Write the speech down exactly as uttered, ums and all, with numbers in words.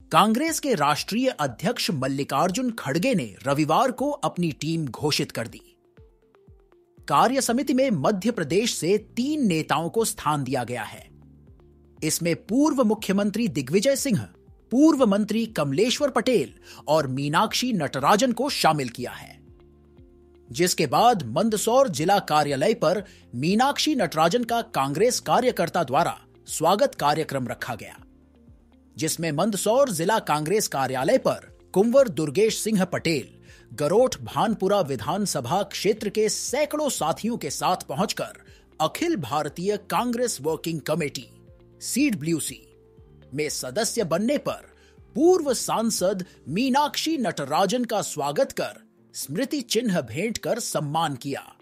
कांग्रेस के राष्ट्रीय अध्यक्ष मल्लिकार्जुन खड़गे ने रविवार को अपनी टीम घोषित कर दी। कार्य समिति में मध्य प्रदेश से तीन नेताओं को स्थान दिया गया है। इसमें पूर्व मुख्यमंत्री दिग्विजय सिंह, पूर्व मंत्री कमलेश्वर पटेल और मीनाक्षी नटराजन को शामिल किया है, जिसके बाद मंदसौर जिला कार्यालय पर मीनाक्षी नटराजन का कांग्रेस कार्यकर्ता द्वारा स्वागत कार्यक्रम रखा गया, जिसमें मंदसौर जिला कांग्रेस कार्यालय पर कुंवर दुर्गेश सिंह पटेल गरोठ भानपुरा विधानसभा क्षेत्र के सैकड़ों साथियों के साथ पहुंचकर Akhil Bharatiya Congress working committee CWC में सदस्य बनने पर पूर्व सांसद मीनाक्षी नटराजन का स्वागत कर स्मृति चिन्ह भेंट कर सम्मान किया।